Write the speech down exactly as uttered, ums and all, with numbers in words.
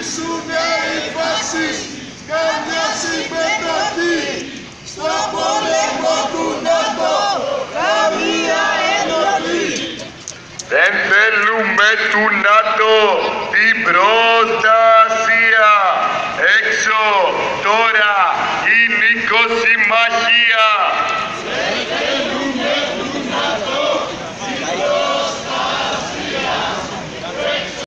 σταματήσουνε οι φασίστες, καμιά συμμετοχή στο πόλεμο του ΝΑΤΟ, καμία ενοχή. Δεν θέλουμε του ΝΑΤΟ την προστασία. Έξω τώρα η νοικοσυμμαχία.